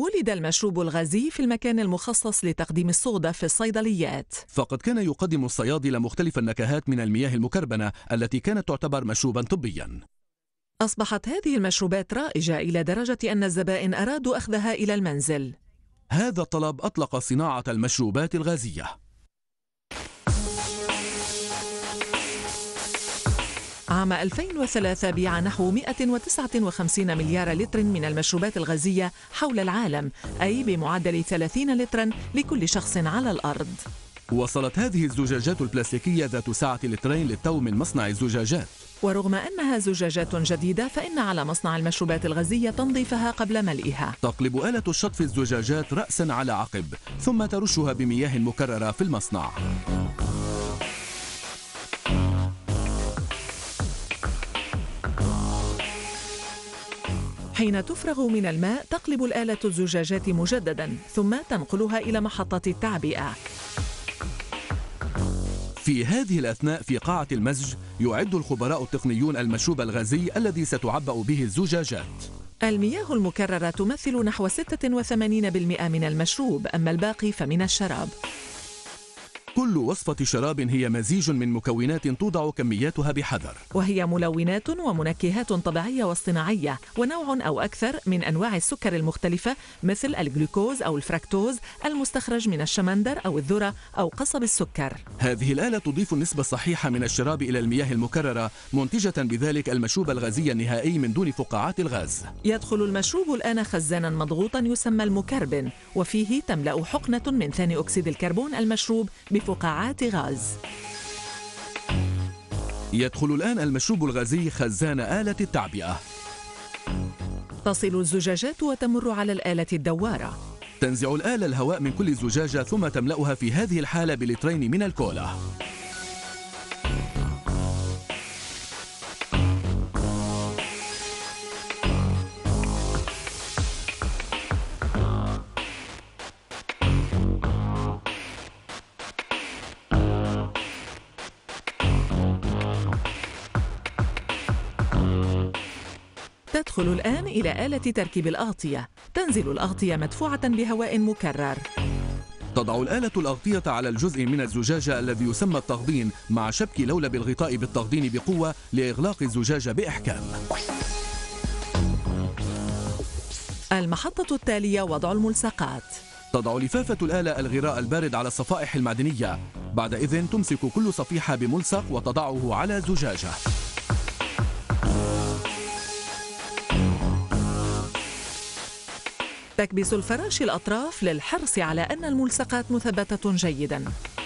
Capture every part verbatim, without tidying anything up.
ولد المشروب الغازي في المكان المخصص لتقديم الصودا في الصيدليات. فقد كان يقدم الصيادلة مختلف النكهات من المياه المكربنة التي كانت تعتبر مشروبا طبيا. أصبحت هذه المشروبات رائجة إلى درجة أن الزبائن أرادوا أخذها إلى المنزل. هذا الطلب أطلق صناعة المشروبات الغازية. عام ألفين وثلاثة بيع نحو مئة وتسعة وخمسين مليار لتر من المشروبات الغازية حول العالم، أي بمعدل ثلاثين لترا لكل شخص على الأرض. وصلت هذه الزجاجات البلاستيكية ذات سعة لترين للتو من مصنع الزجاجات. ورغم أنها زجاجات جديدة فإن على مصنع المشروبات الغازية تنظيفها قبل ملئها. تقلب آلة الشطف الزجاجات رأسا على عقب ثم ترشها بمياه مكررة في المصنع. حين تفرغ من الماء تقلب الآلة الزجاجات مجددا ثم تنقلها إلى محطة التعبئة. في هذه الأثناء في قاعة المزج يعد الخبراء التقنيون المشروب الغازي الذي ستعبأ به الزجاجات. المياه المكررة تمثل نحو ستة وثمانين بالمئة من المشروب، أما الباقي فمن الشراب. كل وصفة شراب هي مزيج من مكونات توضع كمياتها بحذر، وهي ملونات ومنكهات طبيعية واصطناعية ونوع أو أكثر من أنواع السكر المختلفة مثل الجلوكوز أو الفركتوز المستخرج من الشمندر أو الذرة أو قصب السكر. هذه الآلة تضيف النسبة الصحيحة من الشراب إلى المياه المكررة، منتجة بذلك المشروب الغازي النهائي من دون فقاعات الغاز. يدخل المشروب الآن خزانا مضغوطا يسمى المكربن، وفيه تملأ حقنة من ثاني أكسيد الكربون المشروب بفقاعات غاز. يدخل الآن المشروب الغازي خزان آلة التعبئة. تصل الزجاجات وتمر على الآلة الدوارة. تنزع الآلة الهواء من كل زجاجة ثم تملأها في هذه الحالة بلترين من الكولا. تدخل الآن إلى آلة تركيب الأغطية. تنزل الأغطية مدفوعة بهواء مكرر. تضع الآلة الأغطية على الجزء من الزجاجة الذي يسمى التغضين مع شبك لولب الغطاء بالتغضين بقوة لإغلاق الزجاجة بإحكام. المحطة التالية وضع الملصقات. تضع لفافة الآلة الغراء البارد على الصفائح المعدنية، بعد إذن تمسك كل صفيحة بملصق وتضعه على زجاجة. تكبس الفراش الأطراف للحرص على أن الملصقات مثبتة جيدا.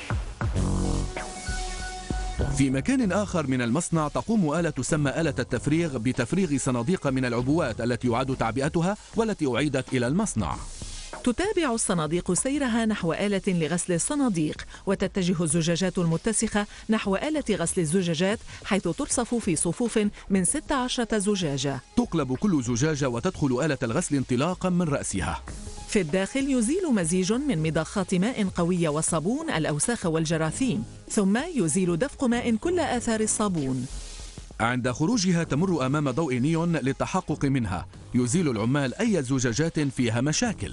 في مكان آخر من المصنع تقوم آلة تسمى آلة التفريغ بتفريغ صناديق من العبوات التي يعاد تعبئتها والتي أعيدت إلى المصنع. تتابع الصناديق سيرها نحو آلة لغسل الصناديق، وتتجه الزجاجات المتسخة نحو آلة غسل الزجاجات حيث ترصف في صفوف من ستة عشر زجاجة. تقلب كل زجاجة وتدخل آلة الغسل انطلاقا من رأسها. في الداخل يزيل مزيج من مضخات ماء قوية وصابون الأوساخ والجراثيم، ثم يزيل دفق ماء كل آثار الصابون. عند خروجها تمر أمام ضوء نيون للتحقق منها. يزيل العمال أي زجاجات فيها مشاكل.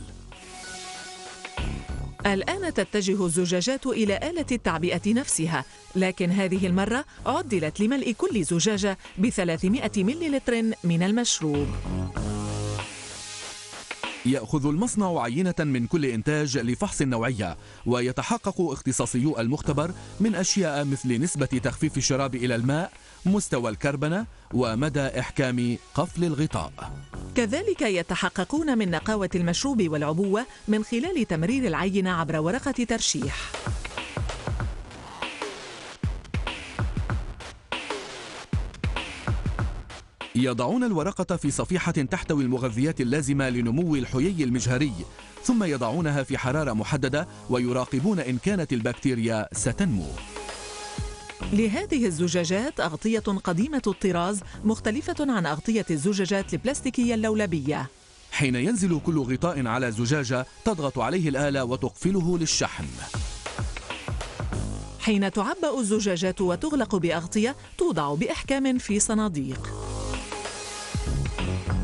الآن تتجه الزجاجات إلى آلة التعبئة نفسها، لكن هذه المرة عدلت لملء كل زجاجة بثلاثمئة مليلتر من المشروب. يأخذ المصنع عينة من كل إنتاج لفحص النوعية، ويتحقق اختصاصيو المختبر من أشياء مثل نسبة تخفيف الشراب إلى الماء، مستوى الكربنة، ومدى إحكام قفل الغطاء. كذلك يتحققون من نقاوة المشروب والعبوة من خلال تمرير العينة عبر ورقة ترشيح. يضعون الورقة في صفيحة تحتوي المغذيات اللازمة لنمو الحيي المجهري، ثم يضعونها في حرارة محددة ويراقبون إن كانت البكتيريا ستنمو. لهذه الزجاجات أغطية قديمة الطراز مختلفة عن أغطية الزجاجات البلاستيكية اللولبية. حين ينزل كل غطاء على زجاجة تضغط عليه الآلة وتقفله للشحن. حين تعبأ الزجاجات وتغلق بأغطية توضع بإحكام في صناديق.